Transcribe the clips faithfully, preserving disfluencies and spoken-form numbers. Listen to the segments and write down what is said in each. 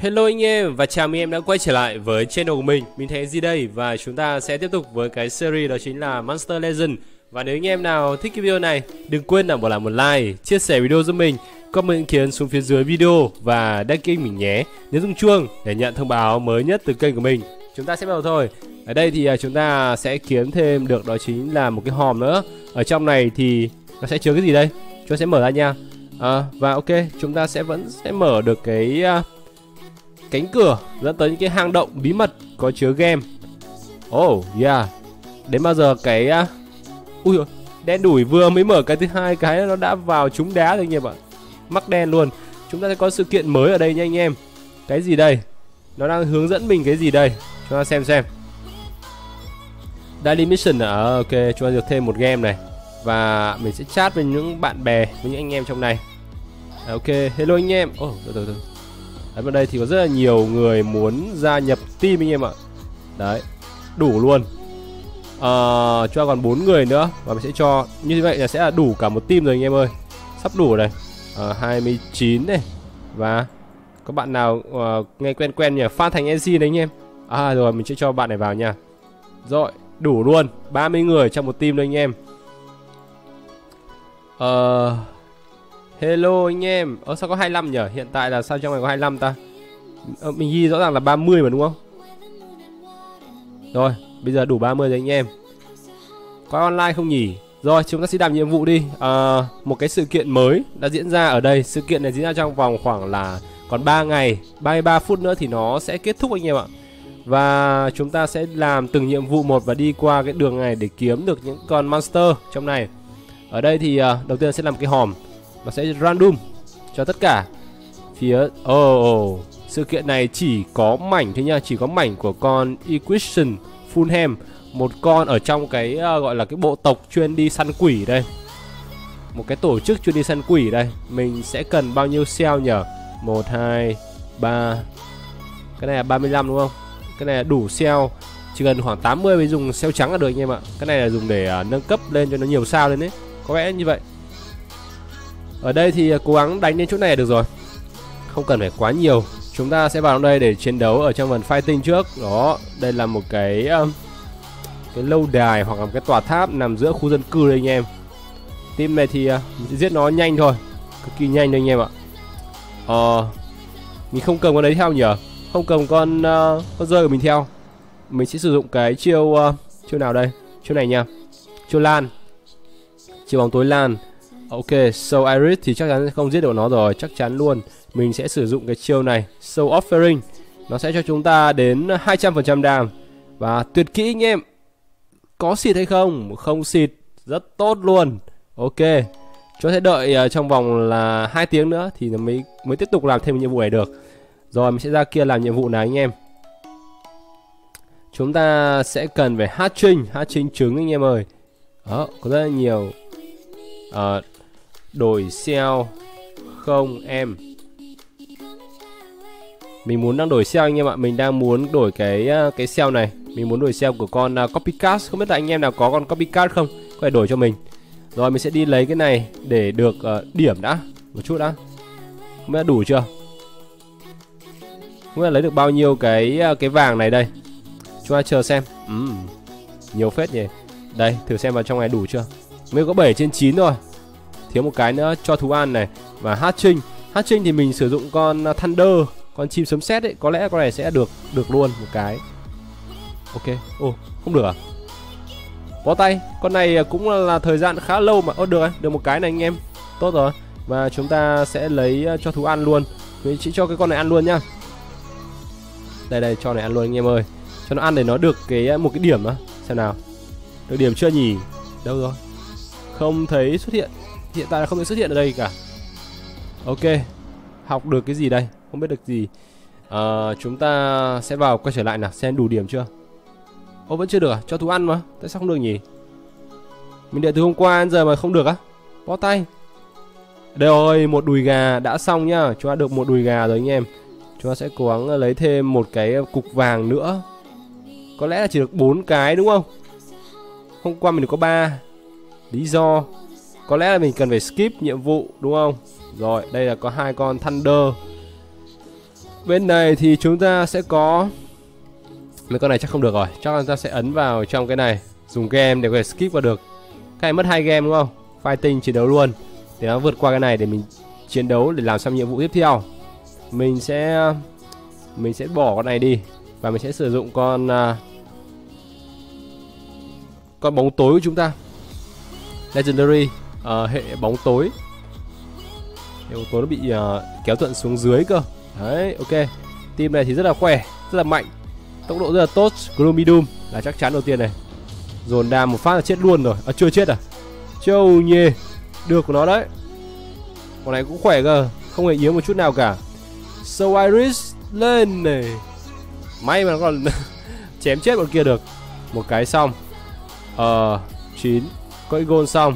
Hello anh em và chào mừng em đã quay trở lại với channel của mình. Mình Thành Di đây và chúng ta sẽ tiếp tục với cái series đó chính là Monster Legend. Và nếu anh em nào thích cái video này, đừng quên là bỏ lại một like, chia sẻ video giúp mình, comment ý kiến xuống phía dưới video và đăng ký mình nhé. Nhấn rung chuông để nhận thông báo mới nhất từ kênh của mình. Chúng ta sẽ bắt đầu thôi. Ở đây thì chúng ta sẽ kiếm thêm được đó chính là một cái hòm nữa. Ở trong này thì nó sẽ chứa cái gì đây? Chúng ta sẽ mở ra nha. À, và ok, chúng ta sẽ vẫn sẽ mở được cái uh, cánh cửa dẫn tới những cái hang động bí mật có chứa game. Oh yeah. Đến bao giờ cái uh... ui dồi, đen đủi vừa mới mở cái thứ hai cái nó đã vào trúng đá rồi anh em ạ. Mắc đen luôn. Chúng ta sẽ có sự kiện mới ở đây nha anh em. Cái gì đây? Nó đang hướng dẫn mình cái gì đây? Chúng ta xem xem. Daily mission à? Ok, chúng ta được thêm một game này. Và mình sẽ chat với những bạn bè, với những anh em trong này. Ok, hello anh em. Oh, từ từ từ. Đấy, bên đây thì có rất là nhiều người muốn gia nhập team anh em ạ. Đấy, đủ luôn. uh, Cho còn bốn người nữa. Và mình sẽ cho, như vậy là sẽ là đủ cả một team rồi anh em ơi. Sắp đủ rồi. uh, hai mươi chín này. Và có bạn nào uh, nghe quen quen nhỉ? Phan Thành en xê đấy anh em. À rồi, mình sẽ cho bạn này vào nha. Rồi, đủ luôn, ba mươi người trong một team đấy anh em. Ờ... Uh, hello anh em. Ơ sao có hai mươi lăm nhỉ? Hiện tại là sao trong này có hai mươi lăm ta? Ờ, mình ghi rõ ràng là ba mươi mà đúng không? Rồi, bây giờ đủ ba mươi rồi anh em. Có online không nhỉ? Rồi, chúng ta sẽ làm nhiệm vụ đi. à, Một cái sự kiện mới đã diễn ra ở đây. Sự kiện này diễn ra trong vòng khoảng là còn ba ngày, ba mươi ba phút nữa thì nó sẽ kết thúc anh em ạ. Và chúng ta sẽ làm từng nhiệm vụ một và đi qua cái đường này để kiếm được những con monster trong này. Ở đây thì uh, đầu tiên sẽ làm cái hòm. Nó sẽ random cho tất cả phía. Oh, oh. Sự kiện này chỉ có mảnh thôi nha. Chỉ có mảnh của con Equation Fulham. Một con ở trong cái uh, gọi là cái bộ tộc chuyên đi săn quỷ đây. Một cái tổ chức chuyên đi săn quỷ đây. Mình sẽ cần bao nhiêu cell nhỉ? Một, hai, ba. Cái này là ba mươi lăm đúng không? Cái này là đủ cell. Chỉ cần khoảng tám mươi mới dùng cell trắng là được anh em ạ. Cái này là dùng để uh, nâng cấp lên cho nó nhiều sao lên đấy. Có vẻ như vậy. Ở đây thì cố gắng đánh đến chỗ này là được rồi. Không cần phải quá nhiều. Chúng ta sẽ vào đây để chiến đấu ở trong phần fighting trước. Đó, đây là một cái um, cái lâu đài hoặc là một cái tòa tháp nằm giữa khu dân cư đây anh em. Team này thì uh, mình sẽ giết nó nhanh thôi. Cực kỳ nhanh đây anh em ạ. Ờ, mình không cầm con đấy theo nhỉ? Không cầm con uh, con rơi của mình theo. Mình sẽ sử dụng cái chiêu uh, chiêu nào đây? Chiêu này nha. Chiêu lan. Chiêu bóng tối lan. Ok, Soul Iris thì chắc chắn không giết được nó rồi, chắc chắn luôn. Mình sẽ sử dụng cái chiêu này, Soul Offering. Nó sẽ cho chúng ta đến hai trăm phần trăm đam. Và tuyệt kỹ anh em. Có xịt hay không? Không xịt, rất tốt luôn. Ok, chúng ta sẽ đợi uh, trong vòng là hai tiếng nữa thì nó mới mới tiếp tục làm thêm nhiệm vụ này được. Rồi mình sẽ ra kia làm nhiệm vụ này anh em. Chúng ta sẽ cần phải hatching, hatching trứng anh em ơi. Đó, có rất là nhiều. uh, Đổi cell không em. Mình muốn đang đổi cell anh em ạ. Mình đang muốn đổi cái cái cell này. Mình muốn đổi cell của con uh, copycat. Không biết là anh em nào có con copycat không? Có thể đổi cho mình. Rồi mình sẽ đi lấy cái này để được uh, điểm đã. Một chút đã. Không biết là đủ chưa? Không biết là lấy được bao nhiêu cái uh, cái vàng này đây. Chúng ta chờ xem. uhm, Nhiều phết nhỉ. Đây thử xem vào trong này đủ chưa. Mới có bảy trên chín thôi. Thiếu một cái nữa cho thú ăn này. Và hatching. Hatching thì mình sử dụng con Thunder, con chim sấm sét ấy. Có lẽ con này sẽ được được luôn một cái. Ok. Ồ, oh, không được à? Bó tay. Con này cũng là thời gian khá lâu mà. Ồ, oh, được rồi. Được một cái này anh em. Tốt rồi. Và chúng ta sẽ lấy cho thú ăn luôn. Mình chỉ cho cái con này ăn luôn nhá. Đây đây, cho này ăn luôn anh em ơi. Cho nó ăn để nó được cái một cái điểm á. Xem nào. Được điểm chưa nhỉ? Đâu rồi? Không thấy xuất hiện. Hiện tại là không thấy xuất hiện ở đây cả. Ok. Học được cái gì đây? Không biết được gì. à, Chúng ta sẽ vào quay trở lại nào. Xem đủ điểm chưa. Ô vẫn chưa được à? Cho thú ăn mà. Tại sao không được nhỉ? Mình đợi từ hôm qua đến giờ mà không được á. Bó tay. Đây rồi, một đùi gà đã xong nhá. Chúng ta được một đùi gà rồi anh em. Chúng ta sẽ cố gắng lấy thêm một cái cục vàng nữa. Có lẽ là chỉ được bốn cái đúng không? Hôm qua mình được có ba. Lý do có lẽ là mình cần phải skip nhiệm vụ đúng không? Rồi, đây là có hai con Thunder. Bên này thì chúng ta sẽ có mấy con này chắc không được rồi. Chắc là ta sẽ ấn vào trong cái này, dùng game để có thể skip vào được. Cái này mất hai game đúng không? Fighting chiến đấu luôn. Để nó vượt qua cái này để mình chiến đấu để làm xong nhiệm vụ tiếp theo. Mình sẽ mình sẽ bỏ con này đi và mình sẽ sử dụng con uh, con bóng tối của chúng ta. Legendary uh, hệ bóng tối. Hệ bóng tối nó bị uh, kéo thuận xuống dưới cơ. Đấy, ok. Team này thì rất là khỏe, rất là mạnh, tốc độ rất là tốt. Gloomy Doom là chắc chắn đầu tiên này. Dồn đam một phát là chết luôn rồi. À chưa chết à? Châu nhê. Được của nó đấy. Con này cũng khỏe cơ, không hề yếu một chút nào cả. So Iris lên này. May mà nó còn chém chết bọn kia được. Một cái xong. Ờ uh, chín. Có gold xong.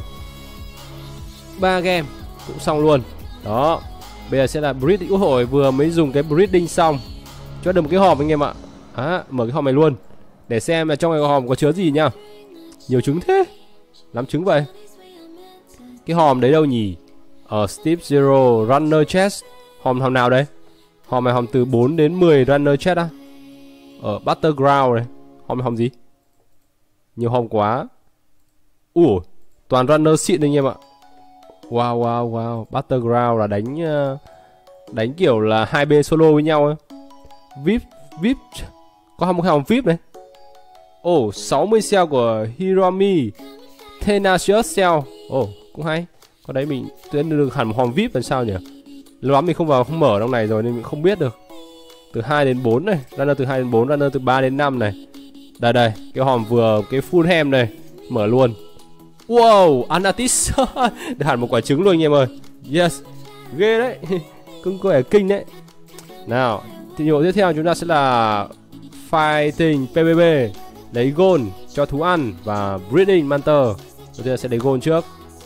Ba game cũng xong luôn. Đó. Bây giờ sẽ là breeding. Ủa hồi vừa mới dùng cái breeding xong. Cho được một cái hòm anh em ạ. À, mở cái hòm này luôn. Để xem là trong cái hòm có chứa gì nhá. Nhiều trứng thế. Lắm trứng vậy. Cái hòm đấy đâu nhỉ? Ở uh, Steve Zero Runner Chest. Hòm hòm nào đấy? Hòm này hòm từ bốn đến mười Runner Chest á. Ở Battleground này. Hòm này hòm gì? Nhiều hòm quá. Ủa, toàn Runner xịn anh em ạ. Wow wow wow. Battleground là đánh uh, đánh kiểu là hai bên solo với nhau ấy. vê i pê vê i pê. Có một cái hòm vê i pê này. Ồ, oh, sáu mươi cell của Hiromi Tenacious Cell. Ồ, oh, cũng hay. Có đấy mình tuyến được hẳn một hòm vê i pê làm sao nhỉ? Lâu lắm mình không vào không mở trong này rồi nên mình không biết được. Từ hai đến bốn này, runner từ hai đến bốn, runner từ ba đến năm này. Đây đây, cái hòm vừa cái full ham này, mở luôn. Wow, Anatis. Được hẳn một quả trứng luôn anh em ơi. Yes. Ghê đấy. Cưng có vẻ kinh đấy. Nào, thì nhiệm vụ tiếp theo chúng ta sẽ là Fighting pê vê bê. Lấy gold cho thú ăn và Breeding Mantle. Đầu tiên sẽ lấy gold trước.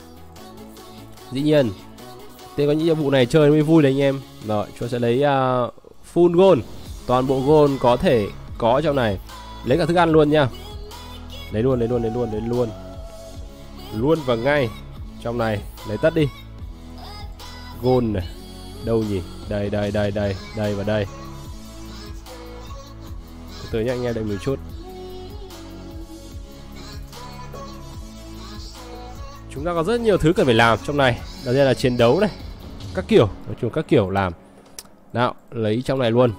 Dĩ nhiên thế có những nhiệm vụ này chơi mới vui đấy anh em. Rồi, chúng sẽ lấy uh, full gold. Toàn bộ gold có thể có trong này. Lấy cả thức ăn luôn nha. Lấy luôn, lấy luôn, lấy luôn, lấy luôn. Luôn và ngay. Trong này, lấy tất đi. Gold này. Đâu nhỉ? Đây, đây, đây, đây, đây và đây. Từ từ nhá anh em, đợi một chút. Chúng ta có rất nhiều thứ cần phải làm trong này. Đầu tiên là chiến đấu này, các kiểu, nói chung các kiểu làm. Nào, lấy trong này luôn.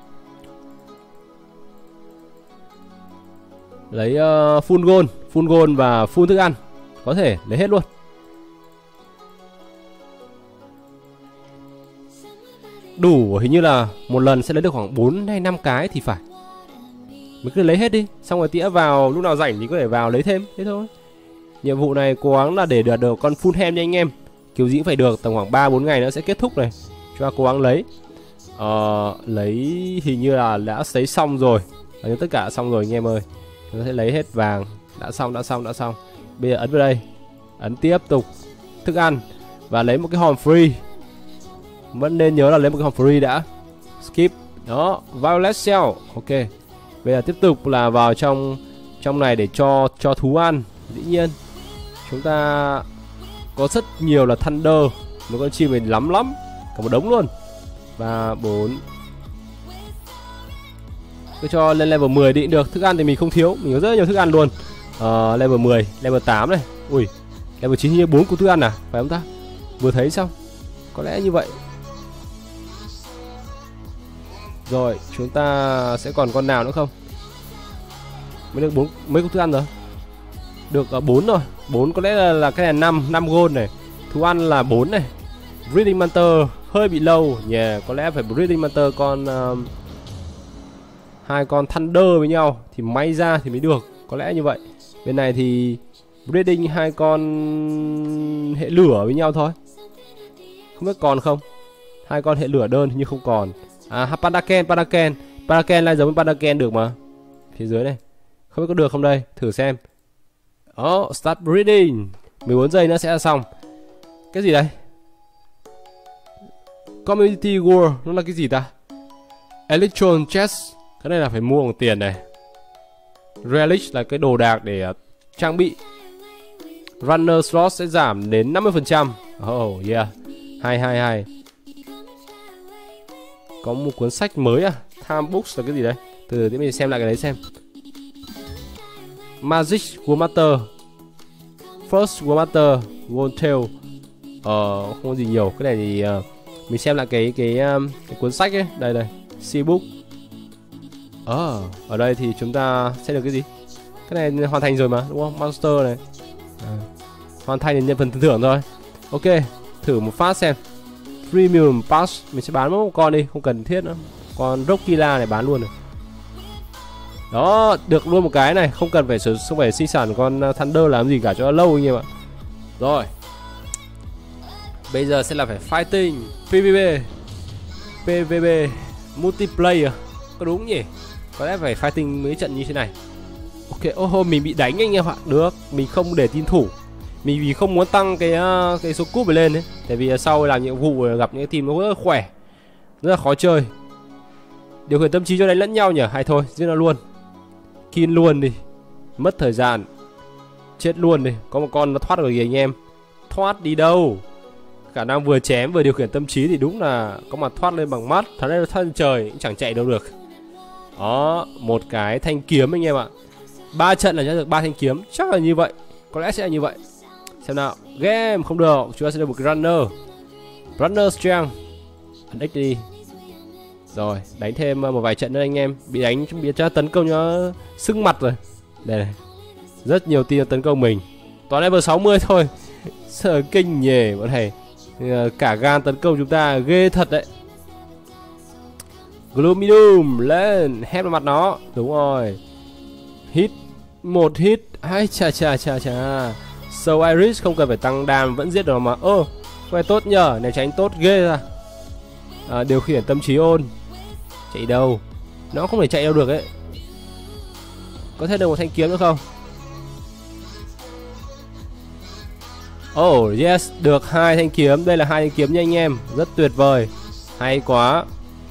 Lấy uh, full gold, full gold và full thức ăn. Có thể lấy hết luôn. Đủ, hình như là một lần sẽ lấy được khoảng bốn hay năm cái thì phải. Mình cứ lấy hết đi, xong rồi tĩa vào lúc nào rảnh thì có thể vào lấy thêm, thế thôi. Nhiệm vụ này cố gắng là để được, được con full ham nha anh em. Kiểu gì cũng phải được, tầm khoảng ba bốn ngày nữa sẽ kết thúc này. Chúng ta cố gắng lấy. Ờ, lấy hình như là đã sấy xong rồi. Và tất cả đã xong rồi anh em ơi. Chúng ta sẽ lấy hết vàng. Đã xong, đã xong, đã xong. Bây giờ ấn vào đây. Ấn tiếp tục thức ăn. Và lấy một cái hòm free. Vẫn nên nhớ là lấy một cái hòm free đã. Skip. Đó, Violet Cell. Ok. Bây giờ tiếp tục là vào trong trong này để cho cho thú ăn. Dĩ nhiên chúng ta có rất nhiều là Thunder. Một con chim này lắm lắm. Cả một đống luôn. Và bốn. Cứ cho lên level mười đi cũng được. Thức ăn thì mình không thiếu. Mình có rất nhiều thức ăn luôn. uh, Level mười, level tám này. Ui, level chín như bốn của thức ăn à? Phải không ta? Vừa thấy xong. Có lẽ như vậy. Rồi, chúng ta sẽ còn con nào nữa không? Mới được bốn mấy cục thức ăn rồi. Được ở uh, bốn rồi. bốn có lẽ là, là cái này năm, năm gold này. Thú ăn là bốn này. Breeding Mantle hơi bị lâu nhỉ, yeah, có lẽ phải Breeding Mantle con uh, hai con Thunder với nhau thì may ra thì mới được, có lẽ như vậy. Bên này thì Breeding hai con hệ lửa với nhau thôi. Không biết còn không? Hai con hệ lửa đơn nhưng không còn. À, Pandaken, Pandaken, Pandaken lại giống với Pandaken được mà. Phía dưới này. Không biết có được không đây, thử xem. Oh, start breeding. mười bốn giây nữa sẽ xong. Cái gì đây? Community War, nó là cái gì ta? Electron Chest. Cái này là phải mua bằng tiền này. Relic là cái đồ đạc để uh, trang bị. Runner slot sẽ giảm đến năm mươi phần trăm. Oh yeah. Hay hay hay. Có một cuốn sách mới à? Time Books là cái gì đấy? Từ từ mình xem lại cái đấy xem. Magic War Master, First War Master, Gold Tail. Ờ, không có gì nhiều. Cái này thì uh, mình xem lại cái cái um, cái cuốn sách ấy. Đây đây, C-book. Ờ, ở đây thì chúng ta sẽ được cái gì? Cái này hoàn thành rồi mà, đúng không? Monster này. À, hoàn thành thì nhận phần thưởng thôi. Ok, thử một phát xem. Premium Pass, mình sẽ bán một con đi, không cần thiết nữa. Con Rockilla này bán luôn rồi. Đó, được luôn một cái này, không cần phải không phải sinh sản con Thunder làm gì cả cho nó lâu anh em ạ. Rồi. Bây giờ sẽ là phải fighting, pê vê pê, pê vê pê, multiplayer. Có đúng nhỉ? Có lẽ phải fighting mấy trận như thế này. Ok, ô oh, mình bị đánh anh em ạ. Được, mình không để team thủ. Mình vì không muốn tăng cái cái số cúp lên đấy. Tại vì sau làm nhiệm vụ gặp những team nó rất là khỏe, rất là khó chơi. Điều khiển tâm trí cho đánh lẫn nhau nhỉ? Hay thôi, giết nó luôn. Kill luôn đi. Mất thời gian. Chết luôn đi. Có một con nó thoát rồi kìa anh em. Thoát đi đâu? Khả năng vừa chém vừa điều khiển tâm trí thì đúng là có mà thoát lên bằng mắt. Thằng này thân trời cũng chẳng chạy đâu được. Đó, một cái thanh kiếm anh em ạ. Ba trận là sẽ được ba thanh kiếm, chắc là như vậy. Có lẽ sẽ là như vậy. Xem nào. Game không được, chúng ta sẽ được một cái runner. Runner strength. Ấn X đi. Rồi, đánh thêm một vài trận nữa anh em. Bị đánh bị cho tấn công nó sưng mặt rồi. Đây này. Rất nhiều team tấn công mình. Toàn level sáu mươi thôi. Sợ kinh nhỉ bọn này. Cả gan tấn công chúng ta ghê thật đấy. Gloomy Doom lên, hét vào mặt nó. Đúng rồi. Hit, một hit. Ai chà chà chà chà. Soul Iris không cần phải tăng đam vẫn giết được mà. Ơ, oh, quay tốt nhờ, này tránh tốt ghê ra. À, điều khiển tâm trí ôn. Chạy đâu? Nó không thể chạy đâu được ấy. Có thể được một thanh kiếm nữa không? Oh yes, được hai thanh kiếm. Đây là hai thanh kiếm nha anh em. Rất tuyệt vời. Hay quá.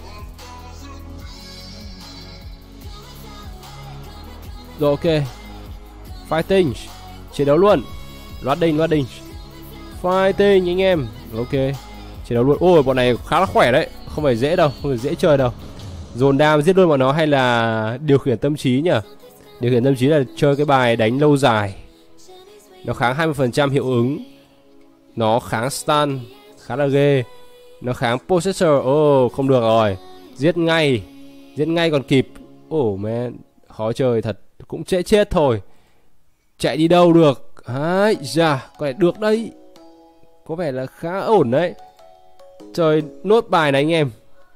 Rồi ok. Fighting. Chiến đấu luôn. Loading, loading. Fighting anh em. Ok. Chiến đấu luôn. Ôi bọn này khá là khỏe đấy. Không phải dễ đâu, không phải dễ chơi đâu. Dồn đam giết luôn bọn nó hay là điều khiển tâm trí nhỉ? Điều khiển tâm trí là chơi cái bài đánh lâu dài. Nó kháng hai mươi phần trăm hiệu ứng. Nó kháng stun, khá là ghê. Nó kháng possessor. Oh, không được rồi. Giết ngay. Giết ngay còn kịp. Oh man, khó chơi thật. Cũng chết chết thôi. Chạy đi đâu được. Ai da, có thể được đấy. Có vẻ là khá ổn đấy. Chơi nốt bài này anh em.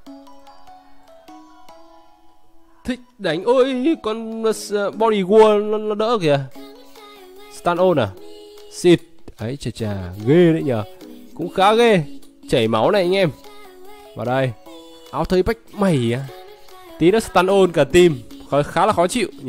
Thích đánh. Ôi, con body war nó, nó đỡ kìa. Stun on à? Xịt. Ấy chà chà, ghê đấy nhờ. Cũng khá ghê. Chảy máu này anh em. Vào đây. Áo thấy bách mày à. Tí nó stun on cả team. Khá, khá là khó chịu nhỉ.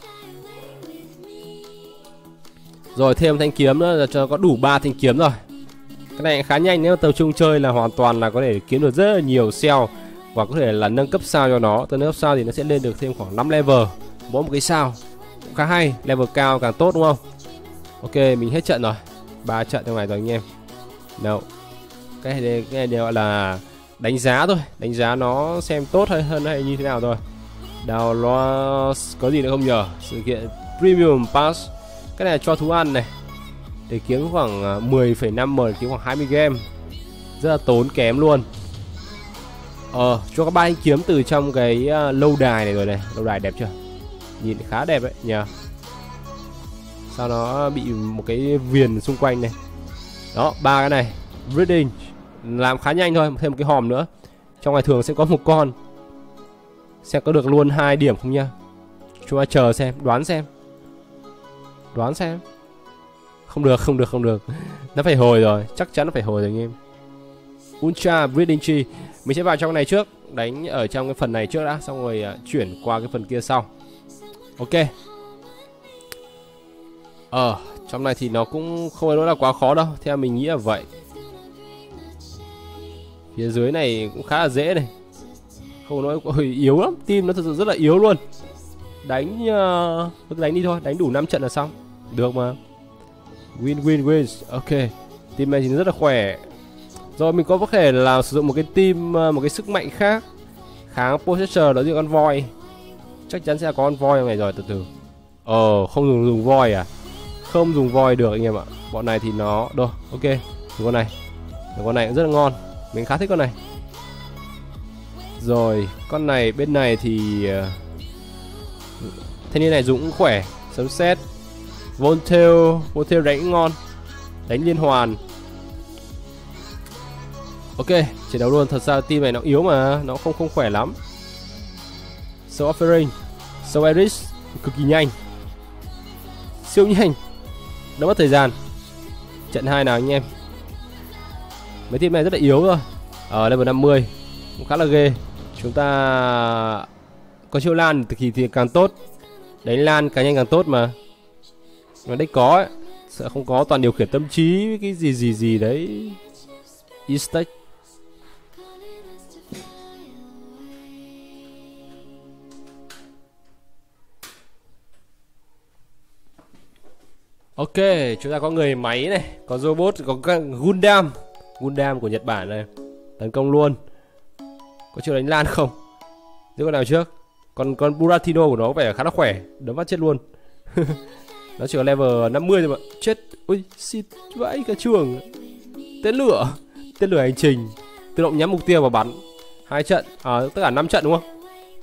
Rồi thêm thanh kiếm nữa là cho có đủ ba thanh kiếm rồi. Cái này khá nhanh, nếu tập trung chơi là hoàn toàn là có thể kiếm được rất là nhiều sao. Và có thể là nâng cấp sao cho nó. Từ nâng cấp sao thì nó sẽ lên được thêm khoảng năm level mỗi một cái sao. Cũng khá hay, level cao càng tốt đúng không? Ok, mình hết trận rồi. Ba trận trong này rồi anh em. Đâu. Cái này, cái này đều là đánh giá thôi, đánh giá nó xem tốt hay hơn hay như thế nào thôi. Download có gì nữa không nhờ? Sự kiện Premium Pass. Cái này cho thú ăn này. Để kiếm khoảng mười phẩy năm M, kiếm khoảng hai mươi game. Rất là tốn kém luôn. Ờ, cho các ba anh kiếm từ trong cái uh, lâu đài này rồi này. Lâu đài đẹp chưa? Nhìn khá đẹp đấy nhờ. Sao nó bị một cái viền xung quanh này. Đó, ba cái này. Breeding. Làm khá nhanh thôi, thêm một cái hòm nữa. Trong ngày thường sẽ có một con. Sẽ có được luôn hai điểm không nha? Chúng ta chờ xem, đoán xem. Đoán xem. Không được, không được, không được. Nó phải hồi rồi, chắc chắn nó phải hồi rồi anh em. Ultra Breeding Tree. Mình sẽ vào trong này trước. Đánh ở trong cái phần này trước đã. Xong rồi uh, chuyển qua cái phần kia sau. Ok. Ờ, trong này thì nó cũng không nói là quá khó đâu. Theo mình nghĩ là vậy. Phía dưới này cũng khá là dễ này. Không nói ôi, yếu lắm. Team nó thật sự rất là yếu luôn. Đánh uh, đánh đi thôi. Đánh đủ năm trận là xong. Được mà. Win win win. Ok. Team này thì rất là khỏe. Rồi mình có có thể là sử dụng một cái team, một cái sức mạnh khác. Kháng Possessor đó như con voi. Chắc chắn sẽ có con voi trong này rồi, từ từ. Ờ, không dùng dùng voi à? Không dùng voi được anh em ạ. Bọn này thì nó đâu, ok. Con này. Con này cũng rất là ngon. Mình khá thích con này. Rồi, con này bên này thì thanh niên này dùng cũng khỏe. Sấm sét, Voltail, Voltail đánh cũng ngon. Đánh liên hoàn. Ok, chiến đấu luôn. Thật ra team này nó yếu mà, nó không không khỏe lắm. Soul Offering, Soul Iris cực kỳ nhanh, siêu nhanh, nó mất thời gian. Trận hai nào anh em. Mấy team này rất là yếu rồi. Ở level năm mươi cũng khá là ghê. Chúng ta có chiêu lan thì thì càng tốt. Đánh lan càng nhanh càng tốt mà. Mà đấy có ấy, sợ không có toàn điều khiển tâm trí cái gì gì gì đấy. E-stack. Ok, chúng ta có người máy này, có robot, có Gundam, Gundam của Nhật Bản này, tấn công luôn. Có chiêu đánh lan không? Giết con nào trước? Còn con Buratino của nó có vẻ khá là khỏe, đấm phát chết luôn. Nó chỉ có level năm mươi thôi mà. Chết, ui, xịt vãi cả trường. Tên lửa, tên lửa hành trình, tự động nhắm mục tiêu và bắn. Hai trận, à, tất cả năm trận đúng không?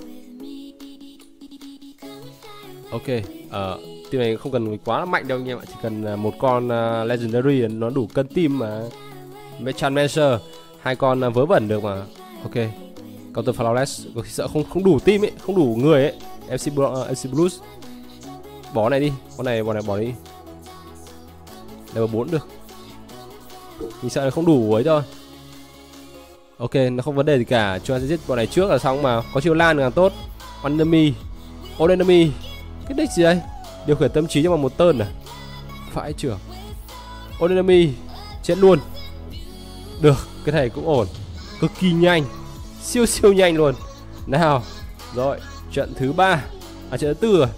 Ok, ờ. Uh, team này không cần quá là mạnh đâu anh em ạ, chỉ cần một con uh, legendary nó đủ cân team mà. Mechan Mancer, hai con uh, vớ vẩn được mà. Ok, counter flawless, sợ không không đủ team ấy, không đủ người ấy. ép xê, uh, ép xê Blues, bỏ này đi, con này bọn này bỏ đi. Level bốn được, mình sợ là không đủ ấy thôi. Ok, nó không vấn đề gì cả, chúng ta sẽ giết bọn này trước là xong mà. Có chiêu lan càng tốt. One enemy, all enemy, cái đích gì đây? Điều khiển tâm trí cho bằng một tơn à? Phải trưởng. All enemy, chết luôn. Được, cái này cũng ổn. Cực kỳ nhanh, siêu siêu nhanh luôn. Nào, rồi, trận thứ ba. À, trận thứ tư rồi.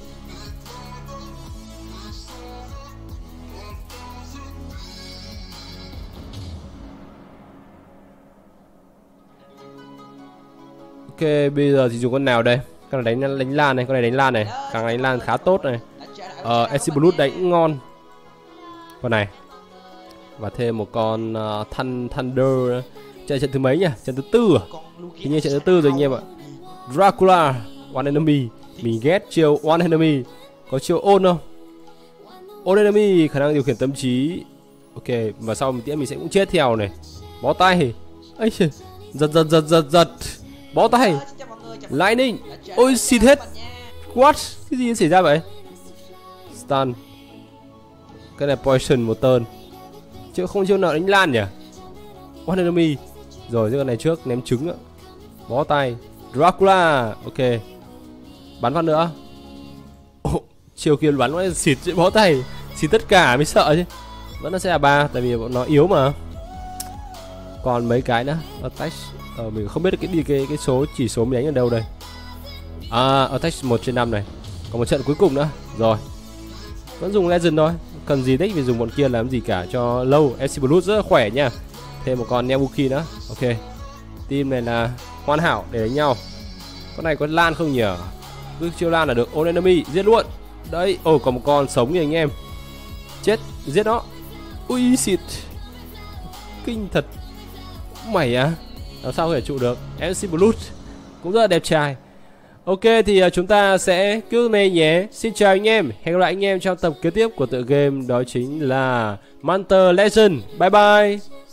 Ok, bây giờ thì dùng con nào đây? Con này đánh đánh lan này, con này đánh lan này, càng đánh lan khá tốt này. Ờ, ép xê Blood đánh ngon. Con này. Và thêm một con uh, Thun Thunder. Trận trận thứ mấy nhỉ? Trận thứ tư à? Hình như trận thứ tư rồi anh em ạ. Dracula, one enemy. Mình ghét chiêu one enemy. Có chiêu ôn không? All enemy, khả năng điều khiển tâm trí. Ok, và sau mình tiễn mình sẽ cũng chết theo này. Bó tay. Ấy, giật giật giật giật giật. Bó tay. Lightning. Ôi xịt hết. What? Cái gì xảy ra vậy? Stun. Cái này poison một turn. Chứ không chiêu nào đánh lan nhỉ? One enemy. Rồi giết con này trước, ném trứng ạ. Bó tay. Dracula. Ok. Bắn phát nữa. Oh, chiêu kia bắn nó xịt bó tay. Xịt tất cả mới sợ chứ. Vẫn nó sẽ là ba, tại vì bọn nó yếu mà. Còn mấy cái nữa. Attack. Ờ, mình không biết được cái đi cái cái số chỉ số mình đánh ở đâu đây. À, attack một trên năm này. Còn một trận cuối cùng nữa. Rồi. Vẫn dùng legend thôi. Cần gì đích vì dùng bọn kia làm gì cả cho lâu. ép xê Blood rất là khỏe nha. Thêm một con Nebuki nữa. Ok. Team này là hoàn hảo để đánh nhau. Con này có lan không nhỉ? Cứ chiêu lan là được. All enemy, giết luôn. Đấy, ồ, còn một con sống kìa anh em. Chết, giết nó. Ui xịt. Kinh thật. Mày à? Làm sao có thể trụ được? ép xê Blood cũng rất là đẹp trai. Ok, thì uh, chúng ta sẽ cứ này nhé. Xin chào anh em. Hẹn gặp lại anh em trong tập kế tiếp của tựa game. Đó chính là Mantle Legend. Bye bye.